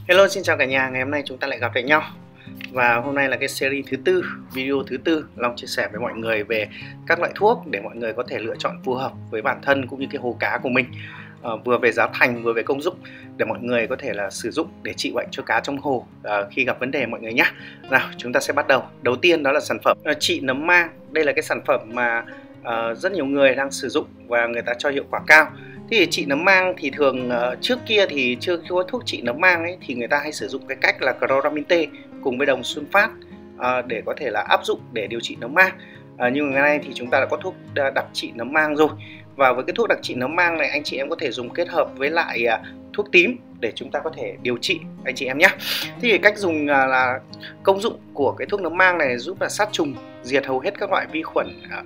Hello, xin chào cả nhà. Ngày hôm nay chúng ta lại gặp lại nhau. Và hôm nay là cái series thứ tư, video thứ tư, Long chia sẻ với mọi người về các loại thuốc để mọi người có thể lựa chọn phù hợp với bản thân cũng như cái hồ cá của mình, vừa về giá thành vừa về công dụng, để mọi người có thể là sử dụng để trị bệnh cho cá trong hồ khi gặp vấn đề mọi người nhé. Nào, chúng ta sẽ bắt đầu. Đầu tiên đó là sản phẩm trị nấm mang. Đây là cái sản phẩm mà rất nhiều người đang sử dụng và người ta cho hiệu quả cao. Thì trị nấm mang thì thường trước kia thì chưa có thuốc trị nấm mang ấy, thì người ta hay sử dụng cái cách là chloramin T cùng với đồng sulfat để có thể là áp dụng để điều trị nấm mang. Nhưng ngày nay thì chúng ta đã có thuốc đặc trị nấm mang rồi. Và với cái thuốc đặc trị nấm mang này, anh chị em có thể dùng kết hợp với lại thuốc tím để chúng ta có thể điều trị anh chị em nhé. Thì cách dùng là công dụng của cái thuốc nấm mang này giúp là sát trùng, diệt hầu hết các loại vi khuẩn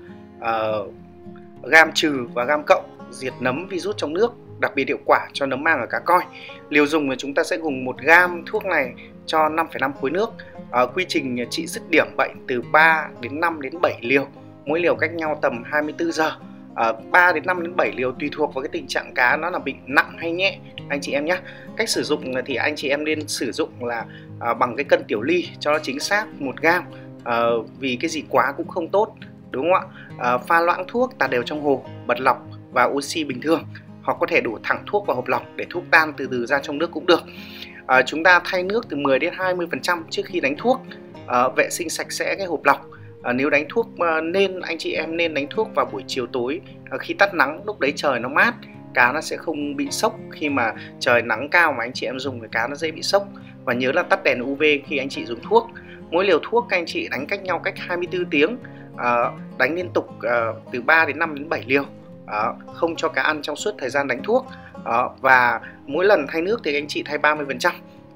gam trừ và gam cộng, diệt nấm virus trong nước, đặc biệt hiệu quả cho nấm mang ở cá coi. Liều dùng là chúng ta sẽ dùng 1 gam thuốc này cho 5,5 khối nước. Quy trình trị dứt điểm bệnh từ 3 đến 5 đến 7 liều, mỗi liều cách nhau tầm 24 giờ. 3 đến 5 đến 7 liều tùy thuộc vào cái tình trạng cá nó là bị nặng hay nhẹ anh chị em nhé. Cách sử dụng thì anh chị em nên sử dụng là bằng cái cân tiểu ly cho nó chính xác 1 gam, vì cái gì quá cũng không tốt, đúng không ạ? Pha loãng thuốc tạt đều trong hồ, bật lọc và oxy bình thường, hoặc có thể đổ thẳng thuốc vào hộp lọc để thuốc tan từ từ ra trong nước cũng được. Chúng ta thay nước từ 10 đến 20% trước khi đánh thuốc. Vệ sinh sạch sẽ cái hộp lọc. Nếu đánh thuốc anh chị em nên đánh thuốc vào buổi chiều tối khi tắt nắng, lúc đấy trời nó mát, cá nó sẽ không bị sốc. Khi mà trời nắng cao mà anh chị em dùng thì cá nó dễ bị sốc. Và nhớ là tắt đèn UV khi anh chị dùng thuốc. Mỗi liều thuốc các anh chị đánh cách nhau cách 24 tiếng, đánh liên tục từ 3 đến 5 đến 7 liều, không cho cá ăn trong suốt thời gian đánh thuốc. Và mỗi lần thay nước thì anh chị thay 30%.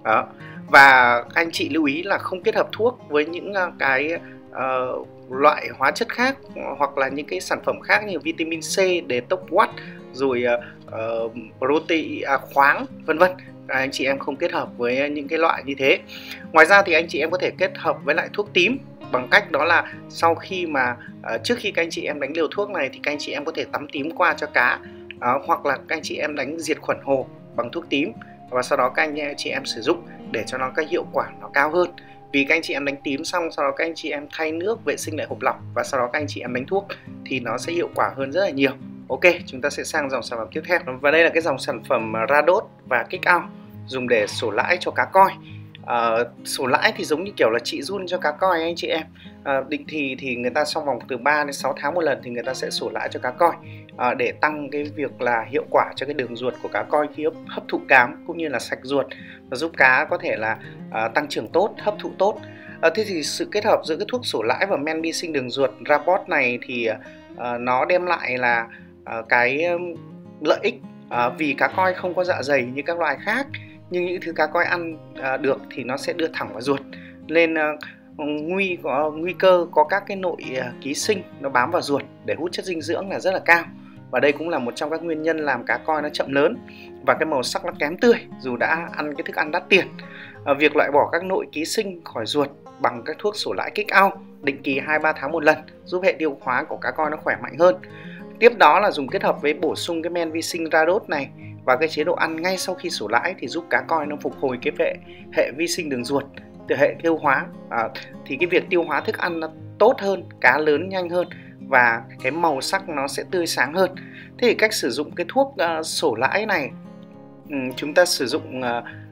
Và anh chị lưu ý là không kết hợp thuốc với những cái loại hóa chất khác, hoặc là những cái sản phẩm khác như vitamin C, detox watt, rồi protein khoáng vân vân. Anh chị em không kết hợp với những cái loại như thế. Ngoài ra thì anh chị em có thể kết hợp với lại thuốc tím bằng cách đó là sau khi mà trước khi các anh chị em đánh liều thuốc này thì các anh chị em có thể tắm tím qua cho cá, hoặc là các anh chị em đánh diệt khuẩn hồ bằng thuốc tím, và sau đó các anh chị em sử dụng để cho nó cái hiệu quả nó cao hơn. Vì các anh chị em đánh tím xong, sau đó các anh chị em thay nước, vệ sinh lại hộp lọc, và sau đó các anh chị em đánh thuốc thì nó sẽ hiệu quả hơn rất là nhiều. Ok, chúng ta sẽ sang dòng sản phẩm tiếp theo. Và đây là cái dòng sản phẩm Radot và Kick Out, dùng để sổ lãi cho cá coi. Sổ lãi thì giống như kiểu là trị giun cho cá coi anh chị em. Định kỳ thì người ta trong vòng từ 3 đến 6 tháng một lần thì người ta sẽ sổ lãi cho cá coi, để tăng cái việc là hiệu quả cho cái đường ruột của cá coi khi hấp thụ cám, cũng như là sạch ruột, và giúp cá có thể là tăng trưởng tốt, hấp thụ tốt. Thế thì sự kết hợp giữa cái thuốc sổ lãi và men vi sinh đường ruột Radot này thì nó đem lại là cái lợi ích, vì cá coi không có dạ dày như các loài khác, nhưng những thứ cá coi ăn được thì nó sẽ đưa thẳng vào ruột, nên nguy cơ có các cái nội ký sinh nó bám vào ruột để hút chất dinh dưỡng là rất là cao. Và đây cũng là một trong các nguyên nhân làm cá coi nó chậm lớn và cái màu sắc nó kém tươi dù đã ăn cái thức ăn đắt tiền. Việc loại bỏ các nội ký sinh khỏi ruột bằng các thuốc sổ lãi Kick Out định kỳ 2-3 tháng một lần giúp hệ tiêu hóa của cá coi nó khỏe mạnh hơn. Tiếp đó là dùng kết hợp với bổ sung cái men vi sinh Radot này và cái chế độ ăn ngay sau khi sổ lãi thì giúp cá coi nó phục hồi cái hệ vi sinh đường ruột, từ hệ tiêu hóa, thì cái việc tiêu hóa thức ăn nó tốt hơn, cá lớn nhanh hơn và cái màu sắc nó sẽ tươi sáng hơn. Thế thì cách sử dụng cái thuốc sổ lãi này, chúng ta sử dụng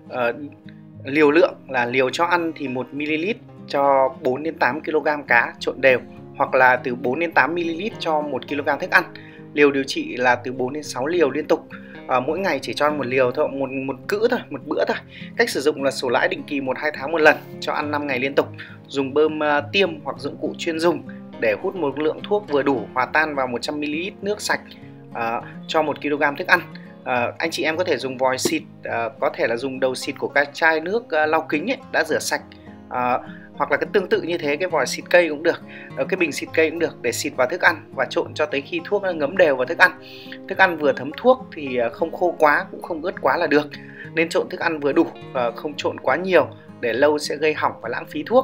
liều lượng là liều cho ăn thì 1 ml cho 4 đến 8 kg cá trộn đều, hoặc là từ 4 đến 8 ml cho 1 kg thức ăn. Liều điều trị là từ 4 đến 6 liều liên tục. Mỗi ngày chỉ cho ăn một liều thôi, một cữ thôi, một bữa thôi. Cách sử dụng là sổ lãi định kỳ 1-2 tháng một lần, cho ăn 5 ngày liên tục. Dùng bơm tiêm hoặc dụng cụ chuyên dùng để hút một lượng thuốc vừa đủ, hòa tan vào 100 ml nước sạch cho 1 kg thức ăn. Anh chị em có thể dùng vòi xịt, có thể là dùng đầu xịt của cái chai nước lau kính ấy, đã rửa sạch, hoặc là cái tương tự như thế, cái vòi xịt cây cũng được, cái bình xịt cây cũng được, để xịt vào thức ăn và trộn cho tới khi thuốc nó ngấm đều vào thức ăn. Thức ăn vừa thấm thuốc thì không khô quá cũng không ướt quá là được, nên trộn thức ăn vừa đủ, không trộn quá nhiều để lâu sẽ gây hỏng và lãng phí thuốc.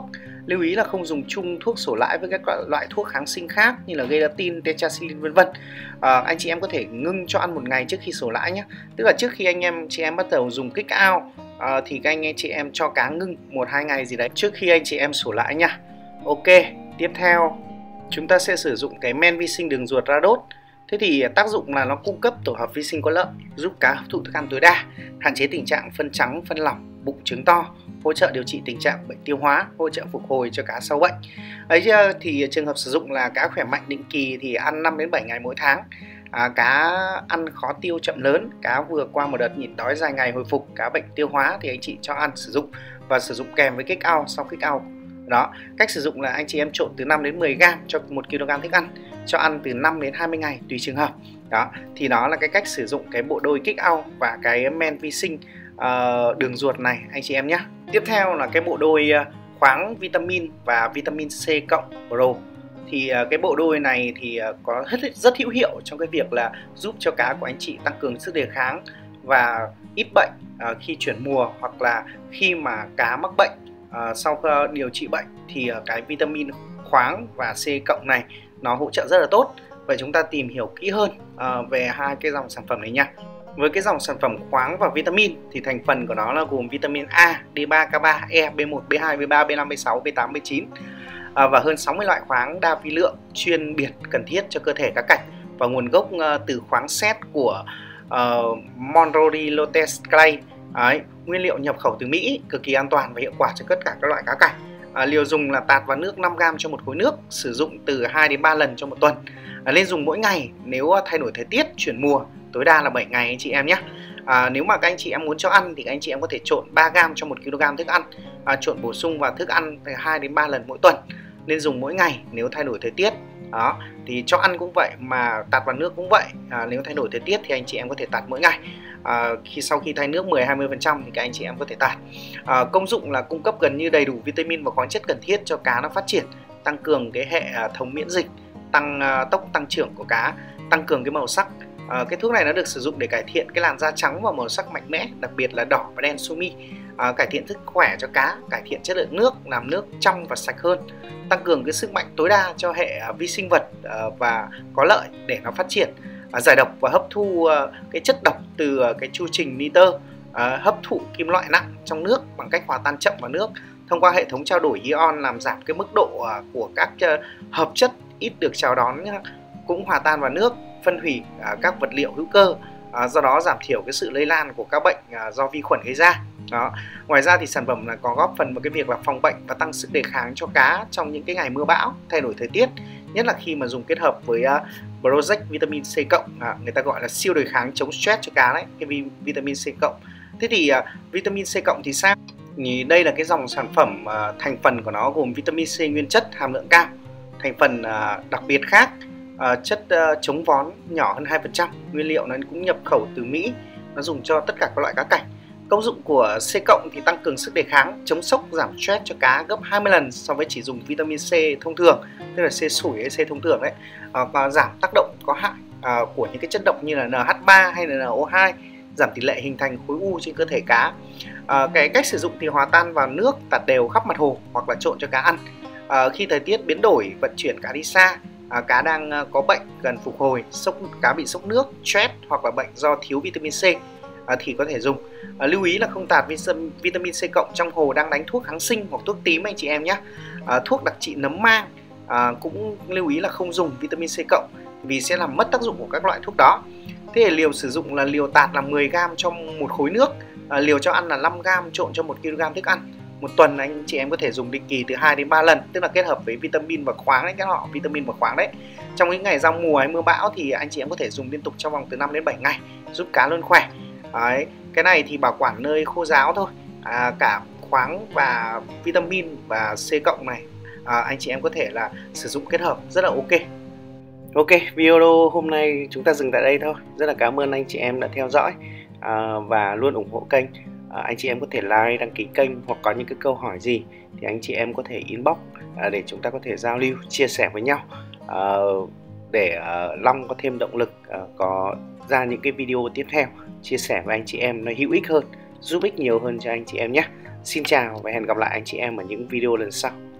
Lưu ý là không dùng chung thuốc sổ lãi với các loại thuốc kháng sinh khác như là Gelatin, Tetracycline vân vân. Anh chị em có thể ngưng cho ăn một ngày trước khi sổ lãi nhé. Tức là trước khi anh chị em bắt đầu dùng kick out thì các anh chị em cho cá ngưng 1-2 ngày gì đấy trước khi anh chị em sổ lãi nha. Ok, tiếp theo chúng ta sẽ sử dụng cái men vi sinh đường ruột Radot. Thế thì tác dụng là nó cung cấp tổ hợp vi sinh có lợi, giúp cá hấp thụ thức ăn tối đa, hạn chế tình trạng phân trắng, phân lỏng, bụng trứng to, hỗ trợ điều trị tình trạng bệnh tiêu hóa, hỗ trợ phục hồi cho cá sau bệnh. Ấy thì trường hợp sử dụng là cá khỏe mạnh định kỳ thì ăn 5 đến 7 ngày mỗi tháng. Cá ăn khó tiêu chậm lớn, cá vừa qua một đợt nhịn đói dài ngày hồi phục, cá bệnh tiêu hóa thì anh chị cho ăn sử dụng và sử dụng kèm với kick out sau kick out. Đó, cách sử dụng là anh chị em trộn từ 5 đến 10 gram cho 1 kg thức ăn, cho ăn từ 5 đến 20 ngày tùy trường hợp. Đó, thì đó là cái cách sử dụng cái bộ đôi kick out và cái men vi sinh đường ruột này anh chị em nhé. Tiếp theo là cái bộ đôi khoáng vitamin và vitamin C cộng Pro. Thì cái bộ đôi này thì có rất hữu hiệu trong cái việc là giúp cho cá của anh chị tăng cường sức đề kháng và ít bệnh khi chuyển mùa, hoặc là khi mà cá mắc bệnh. Sau điều trị bệnh thì cái vitamin khoáng và C cộng này nó hỗ trợ rất là tốt. Vậy chúng ta tìm hiểu kỹ hơn về hai cái dòng sản phẩm này nha. Với cái dòng sản phẩm khoáng và vitamin thì thành phần của nó là gồm vitamin A, D3, K3, E, B1, B2, B3, B5, B6, B8, B9 và hơn 60 loại khoáng đa vi lượng chuyên biệt cần thiết cho cơ thể cá cảnh, và nguồn gốc từ khoáng sét của Monroe Lotus Clay. Nguyên liệu nhập khẩu từ Mỹ, cực kỳ an toàn và hiệu quả cho tất cả các loại cá cảnh. Liều dùng là tạt vào nước 5 gram cho một khối nước, sử dụng từ 2 đến 3 lần trong một tuần. Nên dùng mỗi ngày nếu thay đổi thời tiết, chuyển mùa, tối đa là 7 ngày anh chị em nhé. Nếu mà các anh chị em muốn cho ăn thì các anh chị em có thể trộn 3 gram cho 1 kg thức ăn, trộn bổ sung vào thức ăn từ 2 đến 3 lần mỗi tuần. Nên dùng mỗi ngày nếu thay đổi thời tiết. Đó, thì cho ăn cũng vậy mà tạt vào nước cũng vậy. Nếu thay đổi thời tiết thì anh chị em có thể tạt mỗi ngày. Sau khi thay nước 10-20% thì các anh chị em có thể tạt. Công dụng là cung cấp gần như đầy đủ vitamin và khoáng chất cần thiết cho cá nó phát triển, tăng cường cái hệ thống miễn dịch, tăng tốc tăng trưởng của cá, tăng cường cái màu sắc. Cái thuốc này nó được sử dụng để cải thiện cái làn da trắng và màu sắc mạnh mẽ, đặc biệt là đỏ và đen sumi, cải thiện sức khỏe cho cá, cải thiện chất lượng nước, làm nước trong và sạch hơn, tăng cường cái sức mạnh tối đa cho hệ vi sinh vật và có lợi để nó phát triển, giải độc và hấp thu cái chất độc từ cái chu trình nitơ, hấp thụ kim loại nặng trong nước bằng cách hòa tan chậm vào nước thông qua hệ thống trao đổi ion, làm giảm cái mức độ của các hợp chất ít được chào đón cũng hòa tan vào nước, phân hủy các vật liệu hữu cơ, do đó giảm thiểu cái sự lây lan của các bệnh do vi khuẩn gây ra. Đó. Ngoài ra thì sản phẩm là có góp phần vào cái việc là phòng bệnh và tăng sức đề kháng cho cá trong những cái ngày mưa bão, thay đổi thời tiết, nhất là khi mà dùng kết hợp với Project Vitamin C cộng, người ta gọi là siêu đề kháng chống stress cho cá đấy, cái vitamin C cộng. Thế thì vitamin C cộng thì sao? Thì đây là cái dòng sản phẩm thành phần của nó gồm vitamin C nguyên chất hàm lượng cao, thành phần đặc biệt khác, chất chống vón nhỏ hơn 2%, nguyên liệu nó cũng nhập khẩu từ Mỹ, nó dùng cho tất cả các loại cá cảnh. Công dụng của C cộng thì tăng cường sức đề kháng, chống sốc, giảm stress cho cá gấp 20 lần so với chỉ dùng vitamin C thông thường, tức là C sủi hay C thông thường đấy, và giảm tác động có hại của những cái chất độc như là NH3 hay là NO2, giảm tỷ lệ hình thành khối u trên cơ thể cá. Cái cách sử dụng thì hòa tan vào nước, tạt đều khắp mặt hồ hoặc là trộn cho cá ăn. Khi thời tiết biến đổi, vận chuyển cá đi xa, cá đang có bệnh cần phục hồi, cá bị sốc nước, stress hoặc là bệnh do thiếu vitamin C thì có thể dùng. Lưu ý là không tạt vitamin C cộng trong hồ đang đánh thuốc kháng sinh hoặc thuốc tím anh chị em nhé. Thuốc đặc trị nấm mang cũng lưu ý là không dùng vitamin C cộng vì sẽ làm mất tác dụng của các loại thuốc đó. Thế thì liều sử dụng là liều tạt là 10 gram trong một khối nước, liều cho ăn là 5 gram trộn cho 1 kg thức ăn. Một tuần anh chị em có thể dùng định kỳ từ 2 đến 3 lần, tức là kết hợp với vitamin và khoáng đấy, các họ vitamin và khoáng đấy. Trong những ngày giao mùa hay mưa bão thì anh chị em có thể dùng liên tục trong vòng từ 5 đến 7 ngày, giúp cá luôn khỏe. Đấy, cái này thì bảo quản nơi khô ráo thôi. Cả khoáng và vitamin và C cộng này anh chị em có thể là sử dụng kết hợp rất là ok. Ok, video hôm nay chúng ta dừng tại đây thôi. Rất là cảm ơn anh chị em đã theo dõi và luôn ủng hộ kênh. Anh chị em có thể like, đăng ký kênh, hoặc có những cái câu hỏi gì thì anh chị em có thể inbox để chúng ta có thể giao lưu, chia sẻ với nhau, để Long có thêm động lực có ra những cái video tiếp theo chia sẻ với anh chị em nó hữu ích hơn, giúp ích nhiều hơn cho anh chị em nhé. Xin chào và hẹn gặp lại anh chị em ở những video lần sau.